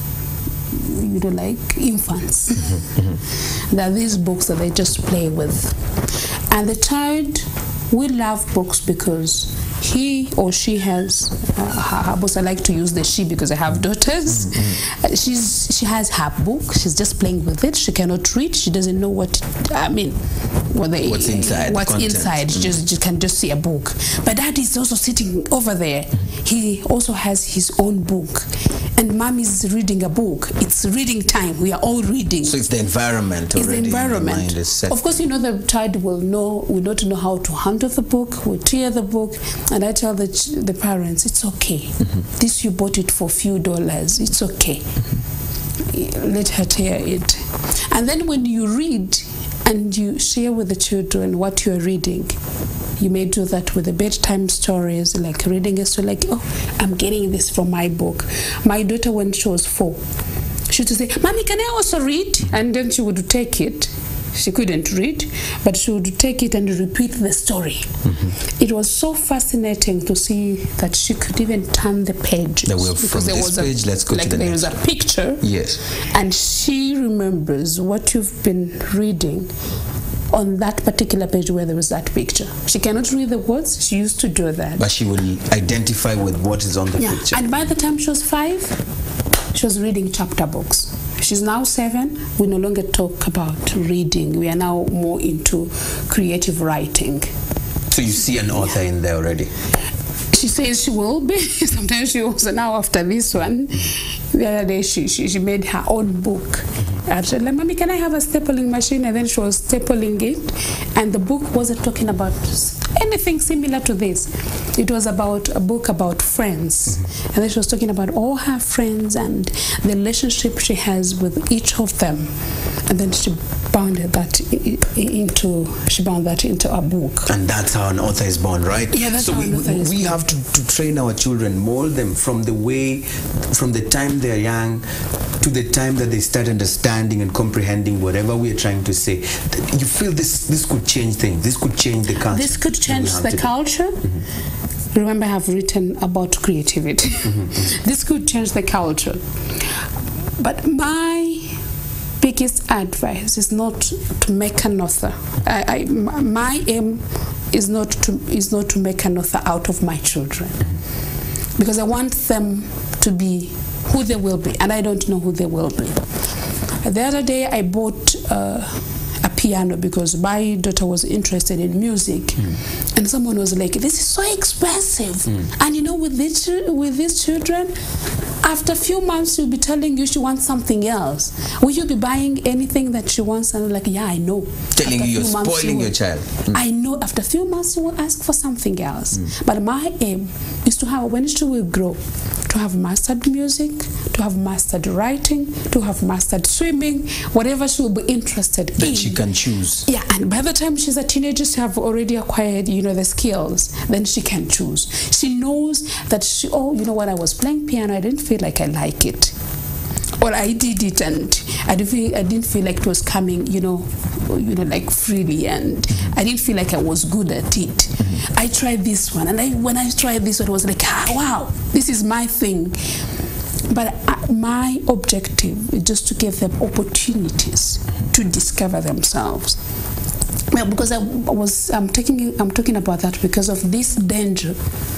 you know, like infants. Mm-hmm, mm-hmm. There are these books that they just play with. And the child will love books because he or she has, uh, her books, I like to use the she because I have daughters. Mm-hmm. uh, she's She has her book, she's just playing with it. She cannot read, she doesn't know what, I mean, what they, what's inside. What's inside, mm-hmm. she just, just can just see a book. But dad is also sitting over there. Mm-hmm. He also has his own book. And mom is reading a book. It's reading time. We are all reading. So it's the environment already. It's the environment. The mind is set. Of course, you know, the child will know, will not know how to handle the book, will tear the book. And I tell the, the parents, it's okay. Mm-hmm. This, you bought it for a few dollars. It's okay. Mm-hmm. Let her tear it. And then when you read and you share with the children what you're reading, you may do that with the bedtime stories, like reading a story, like, oh, I'm getting this from my book. My daughter, when she was four, she would say, Mommy, can I also read? And then she would take it. She couldn't read, but she would take it and repeat the story. Mm-hmm. It was so fascinating to see that she could even turn the page. That will, from there this was page, a, let's go like to the there next. There was a picture. Yes. And she remembers what you've been reading on that particular page where there was that picture. She cannot read the words. She used to do that. But she will identify with what is on the yeah. picture. And by the time she was five, she was reading chapter books. She's now seven. We no longer talk about reading. We are now more into creative writing. So you see an author yeah. in there already? She says she will be. Sometimes she also, now after this one, the other day she, she, she made her own book. Mm-hmm. I said, Mommy, can I have a stapling machine? And then she was stapling it. And the book wasn't talking about funny thing similar to this, it was about a book about friends, mm-hmm. and then she was talking about all her friends and the relationship she has with each of them, and then she bounded that into she bound that into a book. And that's how an author is born, right? Yeah, that's so how we, an author is we born. have to, to train our children, mold them from the way, from the time they're young to the time that they start understanding and comprehending whatever we are trying to say. You feel this this could change things. This could change the culture. This could change the culture. Mm-hmm. Remember, I have written about creativity. Mm-hmm. This could change the culture. But my biggest advice is not to make an author. I, I, my aim is not to is not to make an author out of my children, mm-hmm. because I want them to be who they will be, and I don't know who they will be. The other day I bought uh, a piano because my daughter was interested in music, mm. and someone was like, "This is so expensive." Mm. And you know, with these with these children, after a few months she'll be telling you she wants something else. Will you be buying anything that she wants? And I'm like, yeah, I know. Telling after you you're spoiling will, your child. Mm. I know. After a few months she will ask for something else. Mm. But my aim is to have, when she will grow, to have mastered music, to have mastered writing, to have mastered swimming, whatever she will be interested that in. She can choose. Yeah, and by the time she's a teenager, she have already acquired, you know, the skills. Then she can choose. She knows that she, oh, you know what, I was playing piano, I didn't feel like I like it. Or I did it and I didn't feel, I didn't feel like it was coming, you know, you know, like freely, and I didn't feel like I was good at it. Mm-hmm. I tried this one, and I when I tried this one, it was like, ah, wow, this is my thing. But uh, my objective is just to give them opportunities to discover themselves. Well, because I was, I'm taking, I'm talking about that because of this danger.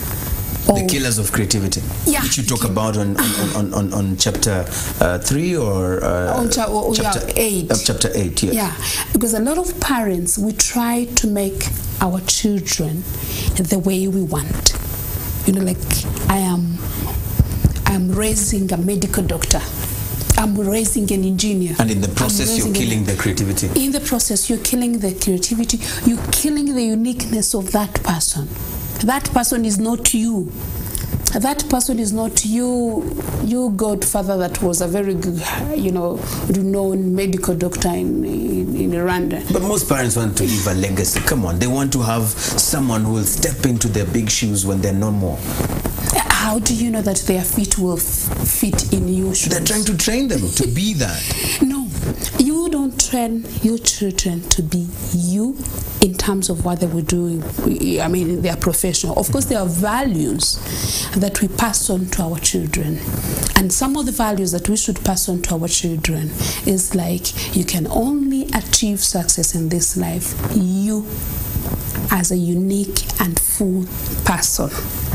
The killers of creativity, yeah, which you talk about on on, on, on, on chapter uh, three or uh, on cha- oh, chapter yeah, eight. Uh, chapter eight, yes. Yeah, because a lot of parents, we try to make our children the way we want. You know, like I am, I am raising a medical doctor. I'm raising an engineer. And in the process, you're killing the creativity. In the process, you're killing the creativity. You're killing the uniqueness of that person. That person is not you. That person is not you. Your godfather that was a very good, you know, renowned medical doctor in, in, in Rwanda. But most parents want to leave a legacy. Come on, they want to have someone who will step into their big shoes when they're no more. How do you know that their feet will f- fit in your shoes? They're trying to train them to be that. No, you don't train your children to be you in terms of what they were doing. I mean, they are professional. Of course, there are values that we pass on to our children. And some of the values that we should pass on to our children is like, you can only achieve success in this life, you as a unique and full person.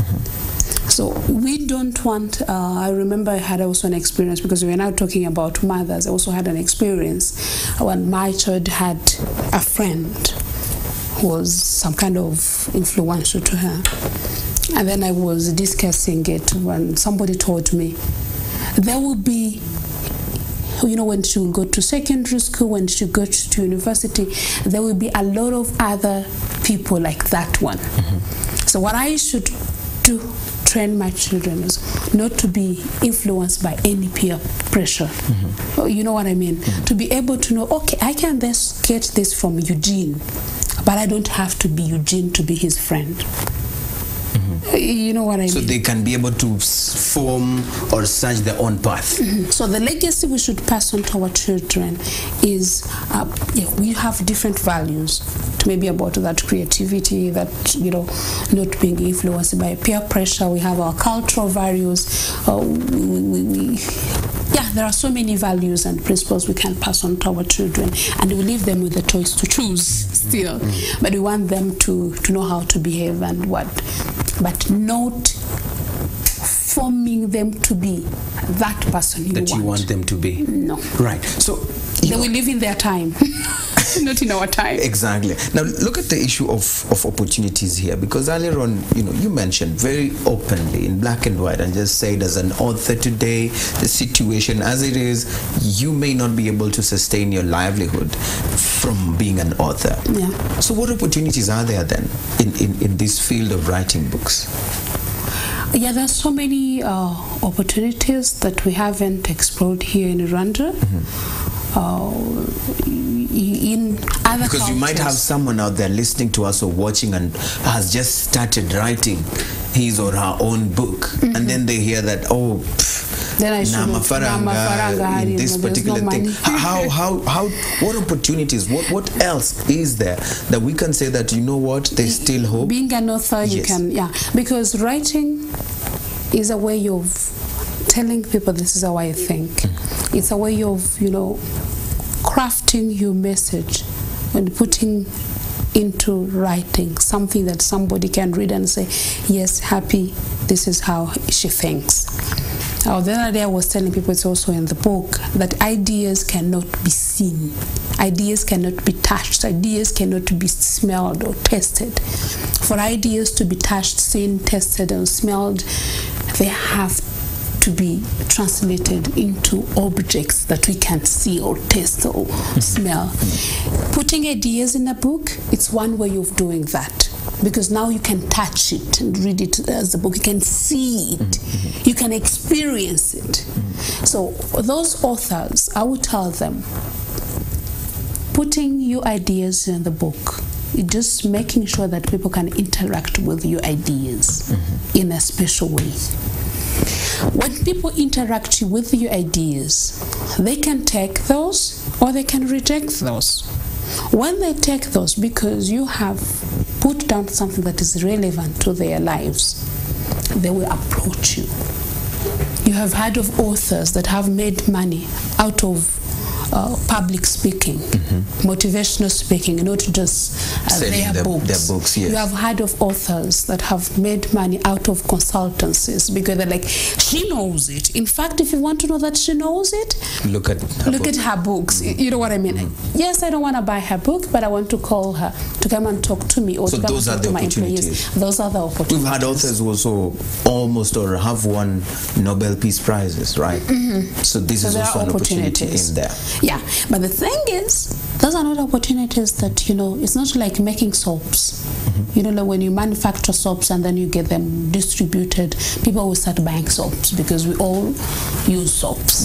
So we don't want, uh, I remember I had also an experience, because we are now talking about mothers. I also had an experience when my child had a friend who was some kind of influential to her. And then I was discussing it when somebody told me there will be, you know, when she will go to secondary school, when she goes to university, there will be a lot of other people like that one. Mm-hmm. So what I should do, train my children is not to be influenced by any peer pressure. Mm-hmm. You know what I mean? Mm-hmm. To be able to know, okay, I can this, get this from Eugene, but I don't have to be Eugene to be his friend. Mm-hmm. You know what I so mean? So they can be able to form or search their own path. Mm-hmm. So the legacy we should pass on to our children is, uh, yeah, we have different values. Maybe about that creativity, that, you know, not being influenced by peer pressure. We have our cultural values. Uh, we, we, we, yeah, there are so many values and principles we can pass on to our children, and we leave them with the choice to choose still. Mm-hmm. But we want them to, to know how to behave and what, but not forming them to be that person you that want. you want them to be. No. Right. So they will live in their time. Not in our time. Exactly. Now look at the issue of, of opportunities here, because earlier on, you know, you mentioned very openly in black and white and just said, as an author today, the situation as it is, you may not be able to sustain your livelihood from being an author. Yeah. So what opportunities are there then in, in, in this field of writing books? Yeah, there's so many uh, opportunities that we haven't explored here in Rwanda. Mm-hmm. Uh, in other because cultures. You might have someone out there listening to us or watching and has just started writing his or her own book, mm-hmm. and then they hear that, oh, pff, then I Nama Faranga in this particular no thing. How, how, how, what opportunities, what, what else is there that we can say that, you know what, there's still hope? Being an author, yes. you can, yeah, because writing is a way of telling people this is how I think. Mm-hmm. It's a way of, you know, crafting your message and putting into writing something that somebody can read and say, yes, happy, this is how she thinks. Oh, the other day I was telling people, it's also in the book, that ideas cannot be seen. Ideas cannot be touched. Ideas cannot be smelled or tasted. For ideas to be touched, seen, tasted, and smelled, they have to be translated into objects that we can see or taste or mm-hmm. smell. Putting ideas in a book, it's one way of doing that, because now you can touch it and read it as a book. You can see it. Mm-hmm. You can experience it. Mm-hmm. So those authors, I would tell them, putting your ideas in the book, just making sure that people can interact with your ideas mm-hmm. in a special way. When people interact with your ideas, they can take those or they can reject those. When they take those, because you have put down something that is relevant to their lives, they will approach you. You have heard of authors that have made money out of Uh, public speaking, mm-hmm. motivational speaking, not just uh, their the, books. Their books yes. You have heard of authors that have made money out of consultancies because they're like, she knows it. In fact, if you want to know that she knows it, look at her look book. at her books. Mm-hmm. You know what I mean? Mm-hmm. Yes, I don't want to buy her book, but I want to call her to come and talk to me or so to come those and are talk the to my employees. Those are the opportunities. We've had authors who also almost or have won Nobel Peace Prizes, right? Mm-hmm. So this so is also an opportunity in there. Yeah, but the thing is, those are not opportunities that, you know, it's not like making soaps. Mm-hmm. You know, like when you manufacture soaps and then you get them distributed, people will start buying soaps because we all use soaps.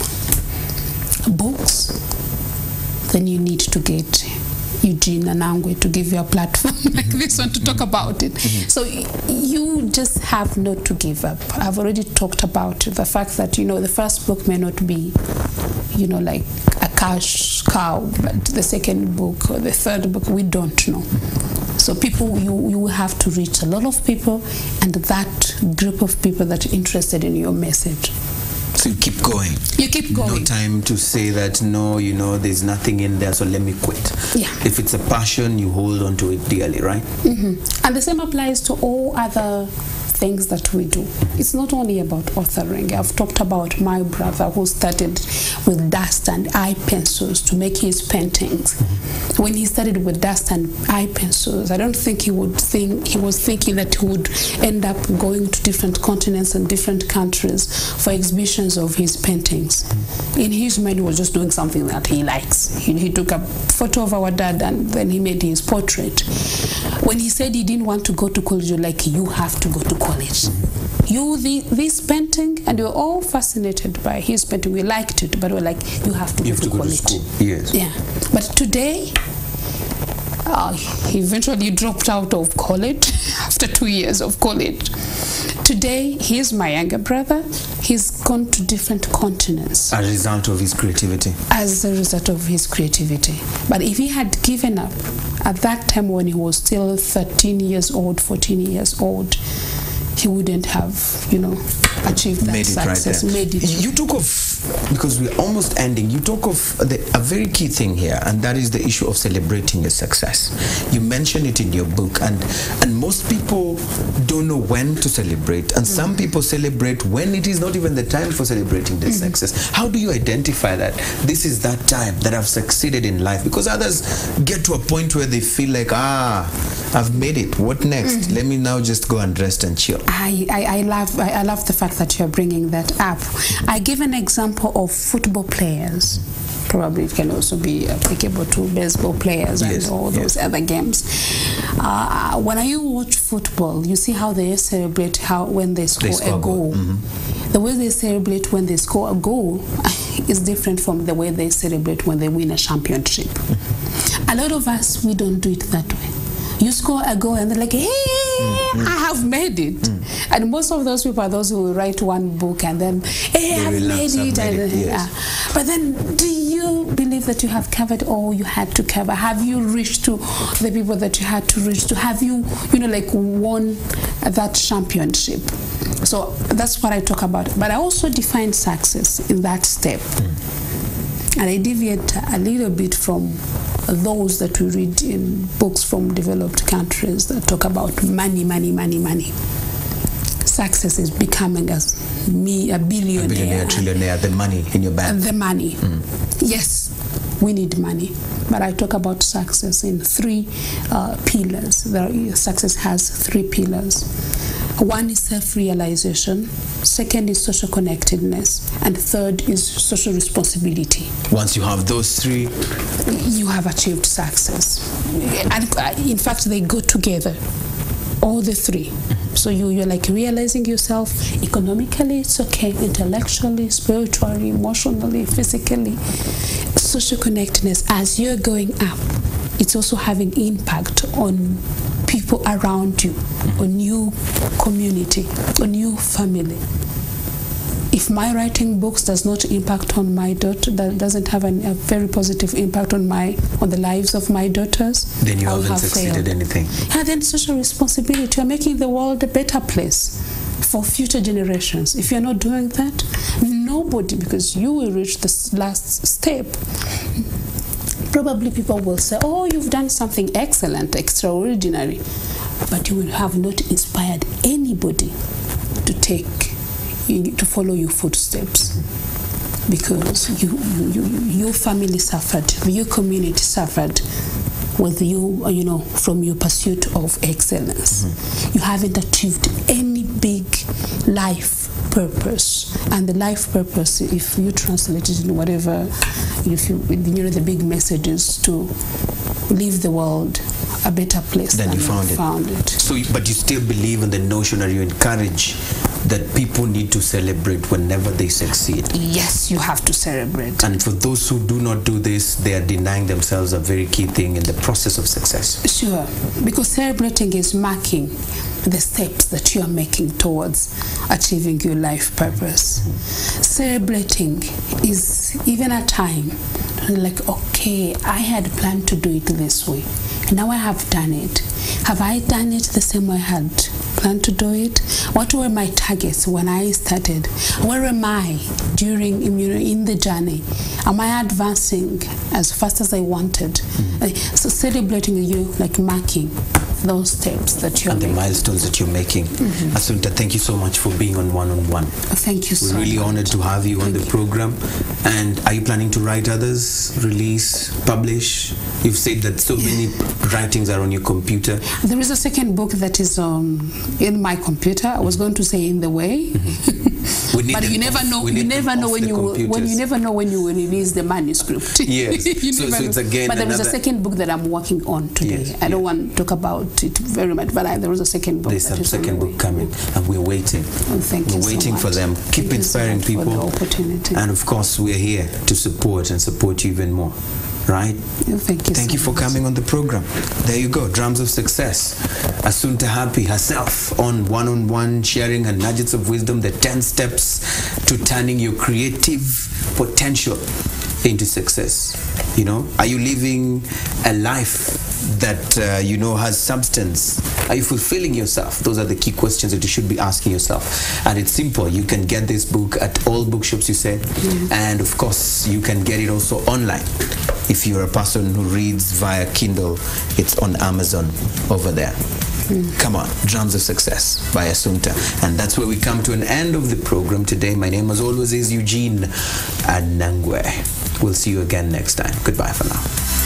Mm-hmm. Books, then you need to get Eugene Anangwe to give you a platform like this one to talk about it. Mm-hmm. So you just have not to give up. I've already talked about the fact that, you know, the first book may not be, you know, like a cash cow, but the second book or the third book, we don't know. So people, you, you have to reach a lot of people, and that group of people that are interested in your message. So you keep going. You keep going. No time to say that, no, you know, there's nothing in there, so let me quit. Yeah. If it's a passion, you hold on to it dearly, right? Mm-hmm. And the same applies to all other things that we do. It's not only about authoring. I've talked about my brother who started with dust and eye pencils to make his paintings. Mm-hmm. When he started with dust and eye pencils, I don't think he would think he was thinking that he would end up going to different continents and different countries for exhibitions of his paintings. Mm-hmm. In his mind, he was just doing something that he likes. He, he took a photo of our dad and then he made his portrait. When he said he didn't want to go to college, you're like, you have to go to college. Mm-hmm. You, the, this painting, and we were all fascinated by his painting. We liked it, but we were like, you have to you go have to to go college. To school. Yes. Yeah. But today, uh, he eventually dropped out of college after two years of college. Today, he's my younger brother. He's gone to different continents. As a result of his creativity. As a result of his creativity. But if he had given up at that time when he was still thirteen years old, fourteen years old, he wouldn't have, you know, achieved that made it success. Right made it. You took off because we're almost ending, you talk of the, a very key thing here, and that is the issue of celebrating your success. You mention it in your book, and and most people don't know when to celebrate, and mm-hmm. some people celebrate when it is not even the time for celebrating their mm-hmm. success. How do you identify that this is that time that I've succeeded in life? Because others get to a point where they feel like, ah, I've made it. What next? Mm-hmm. Let me now just go and rest and chill. I, I, I love I, I love the fact that you're bringing that up. I give an example of football players. Probably it can also be applicable to baseball players yes, and all those yes. other games. Uh, when you watch football, you see how they celebrate how when they score, they score a goal. Mm-hmm. The way they celebrate when they score a goal is different from the way they celebrate when they win a championship. Mm-hmm. A lot of us, we don't do it that way. You score a goal and they're like, hey, mm-hmm. I have made it. Mm-hmm. And most of those people are those who will write one book and then, hey, I've made it. I've made it yes. yeah. But then, do you believe that you have covered all you had to cover? Have you reached to the people that you had to reach to? Have you, you know, like won that championship? So that's what I talk about. But I also define success in that step. Mm. And I deviate a little bit from those that we read in books from developed countries that talk about money, money, money, money. Success is becoming as me a billionaire. A billionaire, trillionaire, the money in your bank. The money. Mm. Yes, we need money. But I talk about success in three uh, pillars. There, success has three pillars. One is self-realization, second is social connectedness, and third is social responsibility. Once you have those three, you have achieved success. And in fact, they go together, all the three. So you, you're like realizing yourself economically, it's okay, intellectually, spiritually, emotionally, physically. Social connectedness, as you're going up, it's also having impact on people around you, on your community, on your family. If my writing books does not impact on my daughter, that doesn't have an, a very positive impact on my on the lives of my daughters, then you I'll haven't have succeeded failed. anything. And then social responsibility, you're making the world a better place for future generations. If you're not doing that, nobody, because you will reach this last step. Probably people will say, oh, you've done something excellent, extraordinary, but you will have not inspired anybody to take, to follow your footsteps, because you, you, you, your family suffered, your community suffered with you, you know, from your pursuit of excellence. Mm-hmm. You haven't achieved any big life purpose, and the life purpose, if you translate it in whatever, if you, you know, the big message is to leave the world a better place than than you found, you it. found it. So, but you still believe in the notion, or you encourage that people need to celebrate whenever they succeed? Yes, you have to celebrate. And for those who do not do this, they are denying themselves a very key thing in the process of success. Sure, because celebrating is marking the steps that you are making towards achieving your life purpose. Mm-hmm. Celebrating is even a time like, okay, I had planned to do it this way, and now I have done it. Have I done it the same way I had planned to do it? What were my targets when I started? Where am I during, you know, in the journey? Am I advancing as fast as I wanted? Mm-hmm. So celebrating you, like marking those steps that you're and making. the milestones that you're making. Mm-hmm. Assunta, thank you so much for being on One on One. Thank you so much. We're really honored to have you thank on the you. program. And are you planning to write others, release, publish? You've said that so many writings are on your computer. There is a second book that is um, in my computer. I was going to say in the way. Mm-hmm. But you never know. You never know when you will, when you never know when you will release the manuscript. Yes. so, so it's again. But there is a second book that I'm working on today. Yes, I don't yes. want to talk about it very much, but I, there is a second book. There's a second book coming, and we're waiting. Oh, thank we're you waiting so for them. Keep thank inspiring so people. For the opportunity. And of course, we're here to support and support you even more. Right? Oh, thank you. Thank so you for much. coming on the program. There you go. Drums of Success. Assunta Happy herself on One on One, sharing her nuggets of wisdom, the ten steps to turning your creative potential into success? You know, are you living a life that uh, you know has substance? Are you fulfilling yourself? Those are the key questions that you should be asking yourself. And it's simple. You can get this book at all bookshops, you said, mm-hmm. and of course you can get it also online. If you're a person who reads via Kindle, it's on Amazon over there. Mm. Come on, Drums of Success by Assumpta. And that's where we come to an end of the program today. My name, as always, is Eugene Anangwe. We'll see you again next time. Goodbye for now.